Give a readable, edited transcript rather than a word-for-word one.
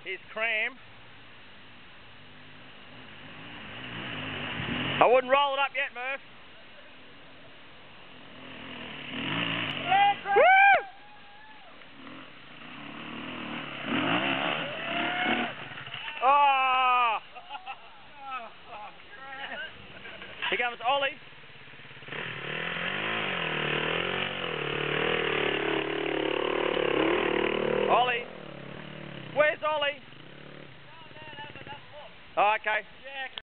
is Kram. I wouldn't roll it up yet, Murph. Woo! Oh! Here comes Ollie. Ollie. Where's Ollie? Oh, okay.